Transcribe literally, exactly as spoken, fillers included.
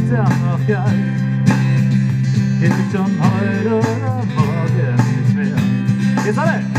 ist er noch geil. Gilt schon heute oder morgen nicht mehr. Jetzt alle!